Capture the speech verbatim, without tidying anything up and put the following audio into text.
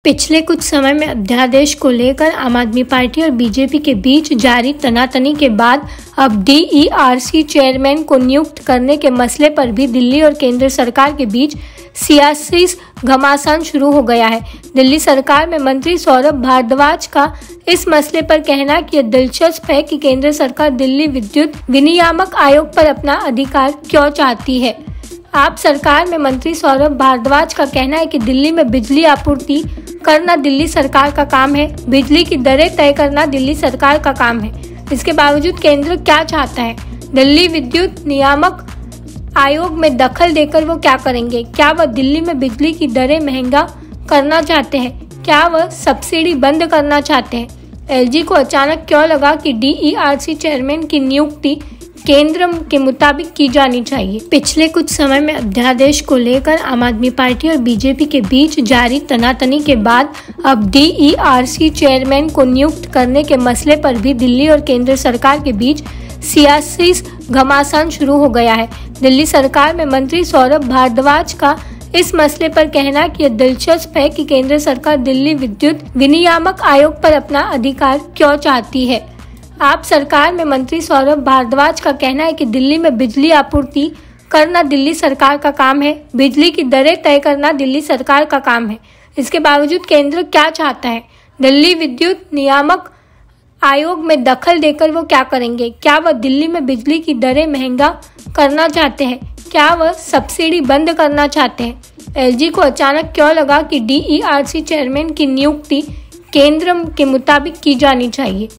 पिछले कुछ समय में अध्यादेश को लेकर आम आदमी पार्टी और बीजेपी के बीच जारी तनातनी के बाद अब D E R C chairman को नियुक्त करने के मसले पर भी दिल्ली और केंद्र सरकार के बीच सियासी घमासान शुरू हो गया है। दिल्ली सरकार में मंत्री सौरभ भारद्वाज का इस मसले पर कहना कि यह दिलचस्प है कि केंद्र सरकार दिल्ली विद्युत विनियामक आयोग पर अपना अधिकार क्यों चाहती है। आप सरकार में मंत्री सौरभ भारद्वाज का कहना है कि दिल्ली में बिजली आपूर्ति करना दिल्ली सरकार का काम है, बिजली की दरें तय करना दिल्ली सरकार का काम है। इसके बावजूद केंद्र क्या चाहता है? दिल्ली विद्युत नियामक आयोग में दखल देकर वो क्या करेंगे? क्या वह दिल्ली में बिजली की दरें महंगा करना चाहते हैं? क्या वह सब्सिडी बंद करना चाहते हैं? एल जी को अचानक क्यों लगा कि D E R C chairman की नियुक्ति केंद्र के मुताबिक की जानी चाहिए? पिछले कुछ समय में अध्यादेश को लेकर आम आदमी पार्टी और बीजेपी के बीच जारी तनातनी के बाद अब D E R C chairman को नियुक्त करने के मसले पर भी दिल्ली और केंद्र सरकार के बीच सियासी घमासान शुरू हो गया है। दिल्ली सरकार में मंत्री सौरभ भारद्वाज का इस मसले पर कहना कि यह दिलचस्प है कि केंद्र सरकार दिल्ली विद्युत विनियामक आयोग पर अपना अधिकार क्यों चाहती है। आप सरकार में मंत्री सौरभ भारद्वाज का कहना है कि दिल्ली में बिजली आपूर्ति करना दिल्ली सरकार का काम है, बिजली की दरें तय करना दिल्ली सरकार का काम है। इसके बावजूद केंद्र क्या चाहता है? दिल्ली विद्युत नियामक आयोग में दखल देकर वो क्या करेंगे? क्या वह दिल्ली में बिजली की दरें महंगा करना चाहते हैं? क्या वह सब्सिडी बंद करना चाहते हैं? एल जी को अचानक क्यों लगा कि D E R C chairman की नियुक्ति केंद्र के मुताबिक की जानी चाहिए?